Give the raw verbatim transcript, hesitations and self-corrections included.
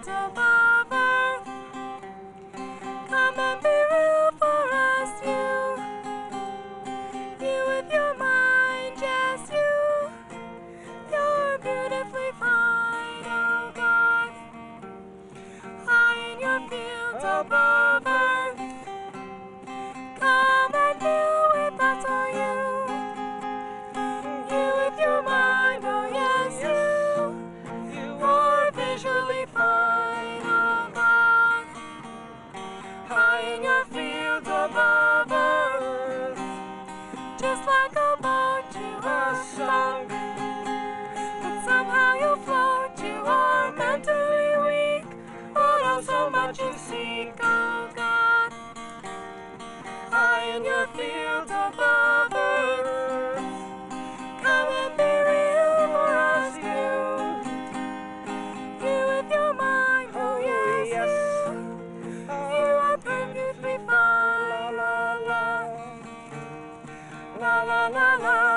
above earth. Come and be real for us, you. You with your mind, just you. You're beautifully fine, oh God. High in your fields above earth. Come and deal with us, oh you. You with your mind, oh yes, you. You are visually fine, oh God. High in your fields above earth. Just like a boat you are sunk, but somehow you float. You are mentally weak, but oh so much you seek, oh God. High in your fields above earth. Come and be real for us, you. You with your mind, oh yes, you. You are perfectly fine, la la la. La la la la.